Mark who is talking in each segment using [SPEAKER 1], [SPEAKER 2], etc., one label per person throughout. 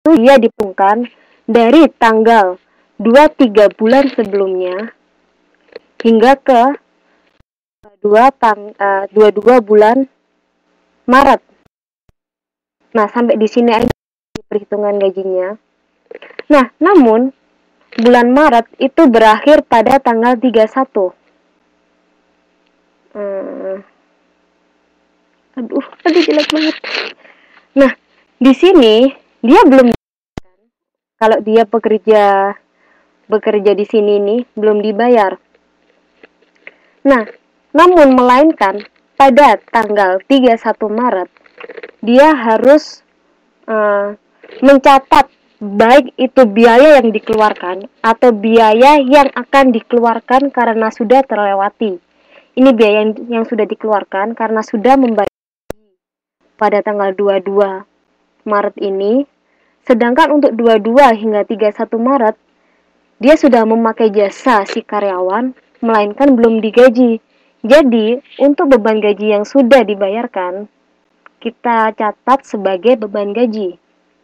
[SPEAKER 1] dia dipungkan dari tanggal 23 bulan sebelumnya hingga ke 22 bulan Maret. Nah, sampai di sini aja perhitungan gajinya. Nah, namun bulan Maret itu berakhir pada tanggal 31. Aduh jelek banget. Nah, di sini dia belum, kalau dia bekerja di sini nih belum dibayar. Nah, namun melainkan pada tanggal 31 Maret dia harus mencatat baik itu biaya yang dikeluarkan atau biaya yang akan dikeluarkan karena sudah terlewati. Ini biaya yang sudah dikeluarkan karena sudah membayar pada tanggal 22 Maret ini. Sedangkan untuk 22 hingga 31 Maret dia sudah memakai jasa si karyawan, melainkan belum digaji. Jadi, untuk beban gaji yang sudah dibayarkan, kita catat sebagai beban gaji.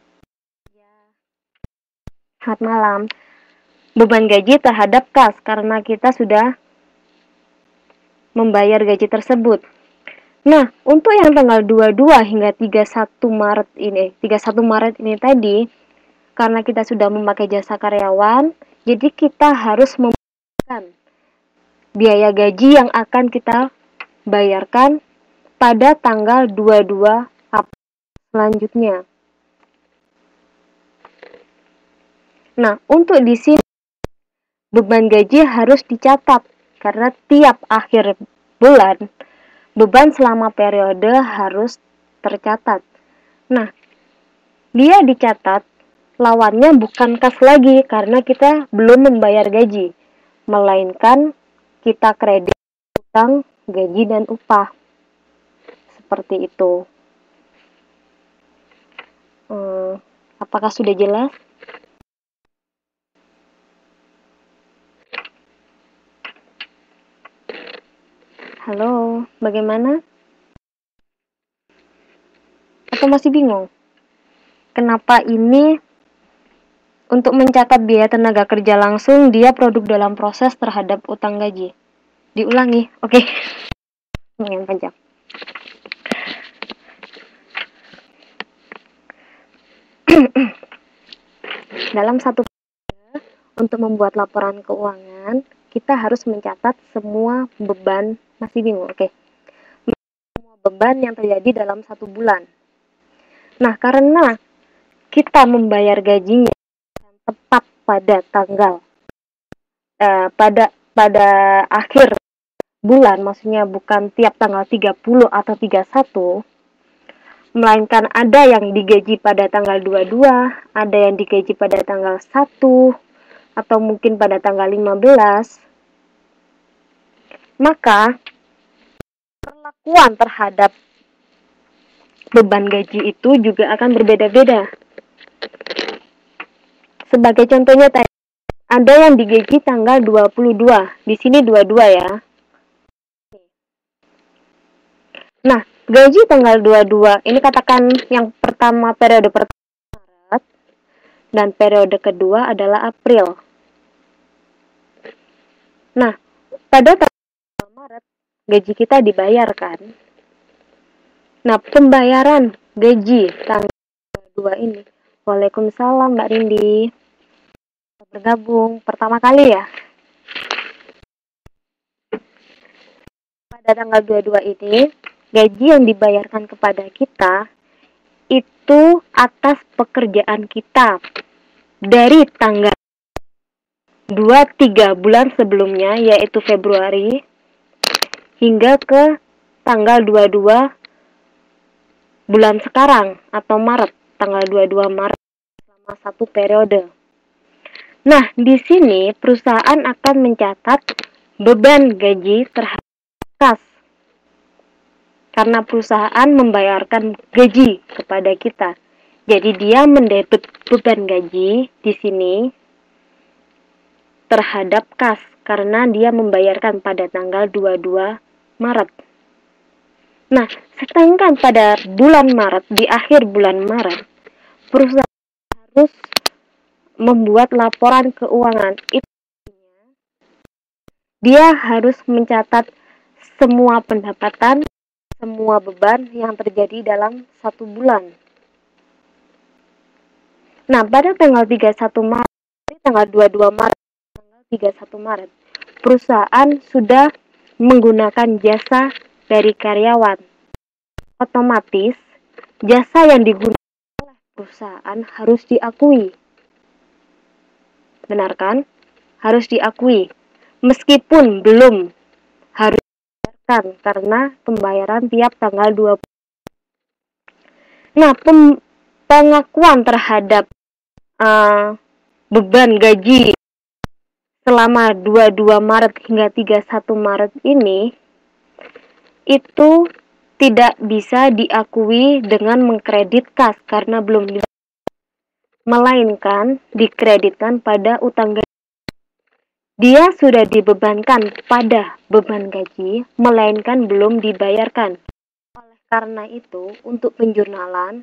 [SPEAKER 1] Selamat malam. Beban gaji terhadap kas, karena kita sudah membayar gaji tersebut. Nah, untuk yang tanggal 22 hingga 31 Maret ini tadi, karena kita sudah memakai jasa karyawan, jadi kita harus membayarkan biaya gaji yang akan kita bayarkan pada tanggal 22 April selanjutnya. Nah, untuk di sini beban gaji harus dicatat karena tiap akhir bulan beban selama periode harus tercatat. Nah, dia dicatat lawannya bukan kas lagi karena kita belum membayar gaji, melainkan kita kredit utang gaji dan upah. Seperti itu. Apakah sudah jelas? Halo, bagaimana? Atau masih bingung? Kenapa ini untuk mencatat biaya tenaga kerja langsung dia produk dalam proses terhadap utang gaji? Diulangi, oke. Yang panjang. Dalam satu untuk membuat laporan keuangan, kita harus mencatat semua beban. Masih bingung, oke. Semua beban yang terjadi dalam satu bulan. Nah, karena kita membayar gajinya tepat pada tanggal pada akhir bulan, maksudnya bukan tiap tanggal 30 atau 31, melainkan ada yang digaji pada tanggal 22, ada yang digaji pada tanggal 1, atau mungkin pada tanggal 15, maka perlakuan terhadap beban gaji itu juga akan berbeda-beda. Sebagai contohnya tadi, ada yang digaji tanggal 22, di sini 22 ya. Nah, gaji tanggal 22, ini katakan yang pertama periode pertama Maret, dan periode kedua adalah April. Nah, pada tanggal Maret, gaji kita dibayarkan. Nah, pembayaran gaji tanggal 22 ini, Waalaikumsalam Mbak Rindi, bergabung pertama kali ya. Pada tanggal 22 ini, gaji yang dibayarkan kepada kita itu atas pekerjaan kita dari tanggal 2-3 bulan sebelumnya, yaitu Februari, hingga ke tanggal 22 bulan sekarang atau Maret, tanggal 22 Maret, selama satu periode. Nah, di sini perusahaan akan mencatat beban gaji terhadap kas. Karena perusahaan membayarkan gaji kepada kita. Jadi dia mendebit beban gaji di sini terhadap kas karena dia membayarkan pada tanggal 22 Maret. Nah, sedangkan pada bulan Maret, di akhir bulan Maret, perusahaan harus harus membuat laporan keuangan. Dia harus mencatat semua pendapatan, semua beban yang terjadi dalam 1 bulan. Nah, pada tanggal 31 Maret, tanggal 22 Maret, tanggal 31 Maret, perusahaan sudah menggunakan jasa dari karyawan. Otomatis, jasa yang digunakan oleh perusahaan harus diakui. Benar kan? Harus diakui. Meskipun belum harus dibayarkan karena pembayaran tiap tanggal 20. Nah, pengakuan terhadap beban gaji selama 22 Maret hingga 31 Maret ini itu tidak bisa diakui dengan mengkredit kas karena belum dibayar, melainkan dikreditkan pada utang gaji. Dia sudah dibebankan pada beban gaji, melainkan belum dibayarkan. Oleh karena itu, untuk penjurnalan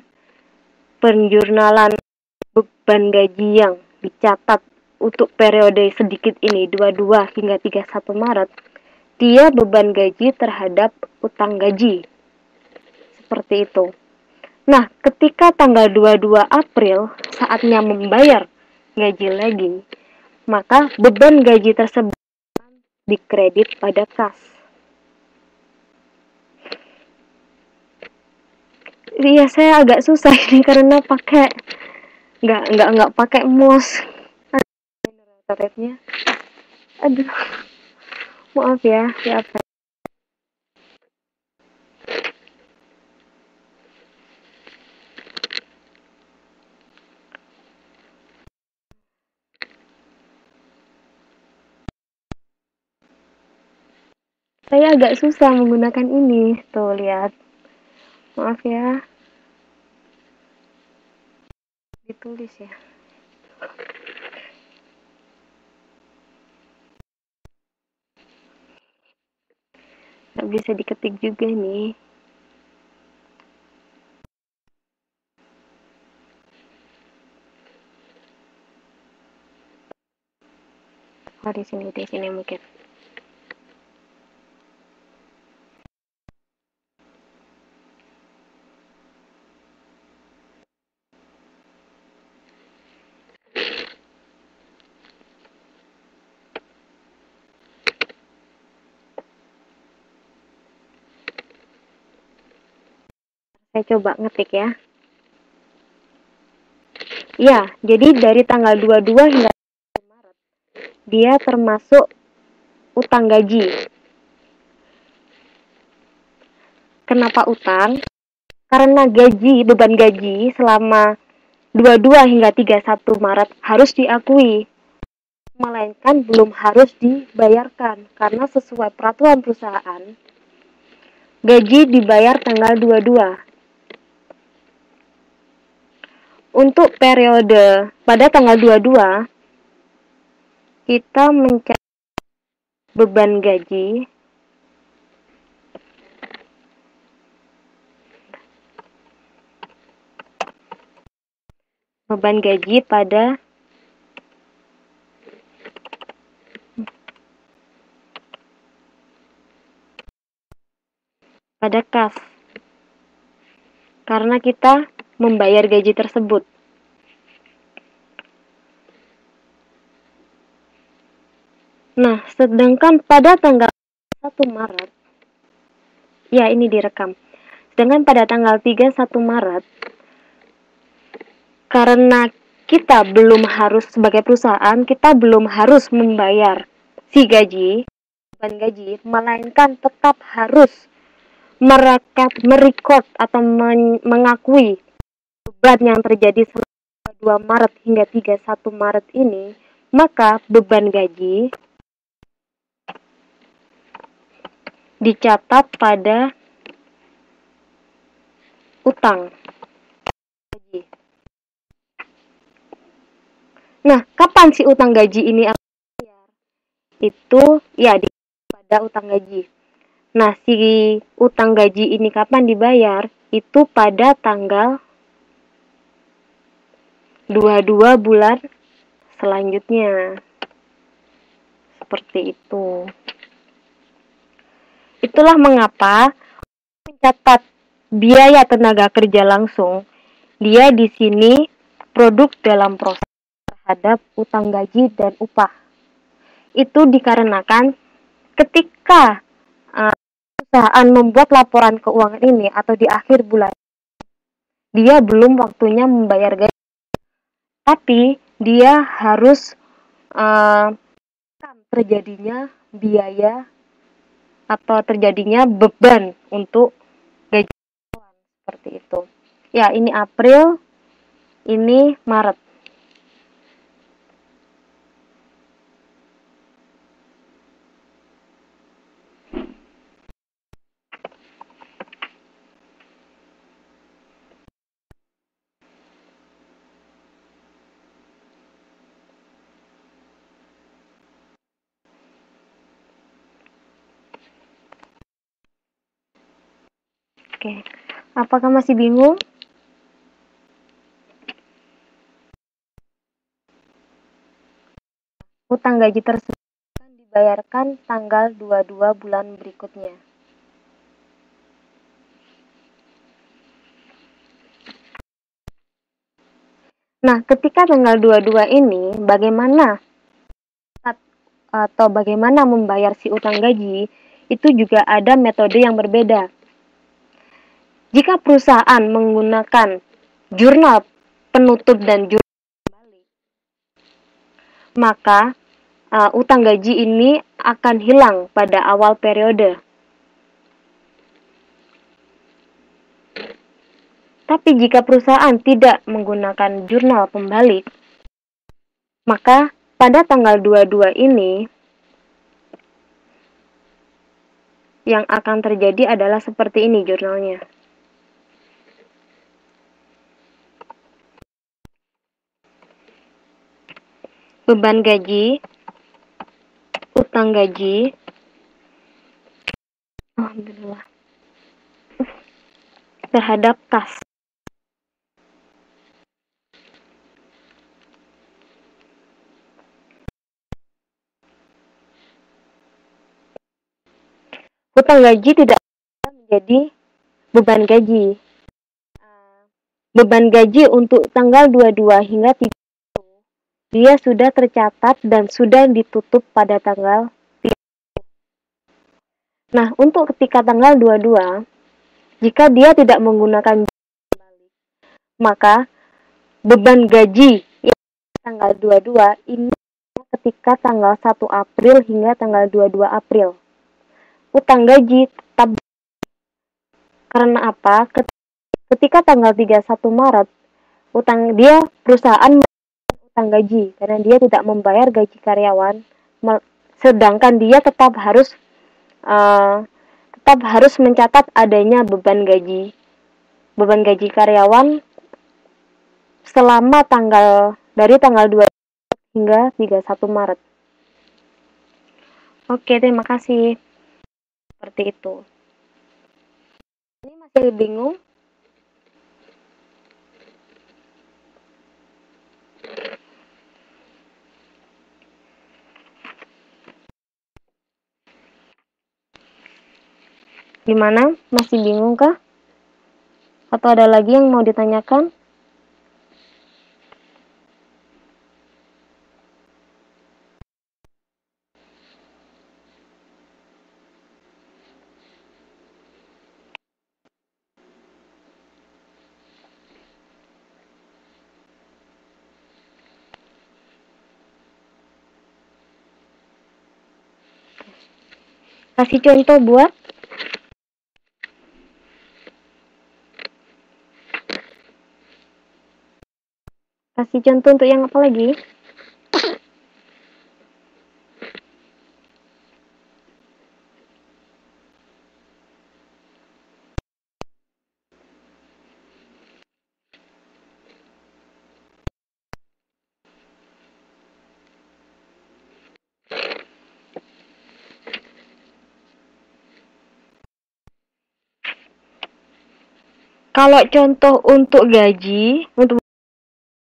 [SPEAKER 1] beban gaji yang dicatat untuk periode sedikit ini 22 hingga 31 Maret, dia beban gaji terhadap utang gaji. Seperti itu. Nah, ketika tanggal 22 April saatnya membayar gaji lagi, maka beban gaji tersebut dikredit pada kas. Iya, saya agak susah ini karena pakai nggak pakai mouse. Tabletnya. Aduh. Maaf ya, siapa? Saya agak susah menggunakan ini. Tuh, lihat. Maaf ya. Ditulis ya. Nggak bisa diketik juga nih. Oh, di sini mungkin. Saya coba ngetik ya. Ya, jadi dari tanggal 22 hingga Maret, dia termasuk utang gaji. Kenapa utang? Karena beban gaji selama 22 hingga 31 Maret harus diakui, melainkan belum harus dibayarkan karena sesuai peraturan perusahaan, gaji dibayar tanggal 22. Untuk periode pada tanggal 22, kita mencari beban gaji pada kas karena kita membayar gaji tersebut. Nah, sedangkan pada tanggal 1 Maret, ya ini direkam. Sedangkan pada tanggal 31 Maret, karena kita belum harus sebagai perusahaan, kita belum harus membayar si beban gaji, melainkan tetap harus merecord atau mengakui beban yang terjadi selama 2 Maret hingga 31 Maret ini, maka beban gaji dicatat pada utang gaji. Nah, kapan si utang gaji ini akan dibayar? Itu ya pada utang gaji. Nah, si utang gaji ini kapan dibayar? Itu pada tanggal 22 bulan selanjutnya. Seperti itu. Itulah mengapa mencatat biaya tenaga kerja langsung, dia di sini produk dalam proses terhadap utang gaji dan upah. Itu dikarenakan ketika perusahaan membuat laporan keuangan ini atau di akhir bulan, dia belum waktunya membayar gaji, tapi dia harus terjadinya biaya atau terjadinya beban untuk gaji seperti itu. Ya, ini April, ini Maret. Oke, apakah masih bingung? Utang gaji tersebut akan dibayarkan tanggal 22 bulan berikutnya. Nah, ketika tanggal 22 ini, bagaimana membayar si utang gaji, itu juga ada metode yang berbeda. Jika perusahaan menggunakan jurnal penutup dan jurnal kembali, maka utang gaji ini akan hilang pada awal periode. Tapi jika perusahaan tidak menggunakan jurnal pembalik, maka pada tanggal 22 ini yang akan terjadi adalah seperti ini jurnalnya. Beban gaji, utang gaji, alhamdulillah, terhadap kas. Utang gaji tidak menjadi beban gaji. Beban gaji untuk tanggal 22 hingga 30 dia sudah tercatat dan sudah ditutup pada tanggal 30. Nah, untuk ketika tanggal 22, jika dia tidak menggunakan kembali, maka beban gaji yang tanggal 22 ini ketika tanggal 1 April hingga tanggal 22 April. Utang gaji tetap. Karena apa? Ketika tanggal 31 Maret, perusahaan utang gaji karena dia tidak membayar gaji karyawan, sedangkan dia tetap harus mencatat adanya beban gaji karyawan selama dari tanggal 2 hingga 31 Maret. Oke, terima kasih. Seperti itu. Ini masih bingung? Gimana? Masih bingung kah? Atau ada lagi yang mau ditanyakan? Kasih contoh buat kasih contoh untuk yang apa lagi? Kalau contoh untuk gaji, untuk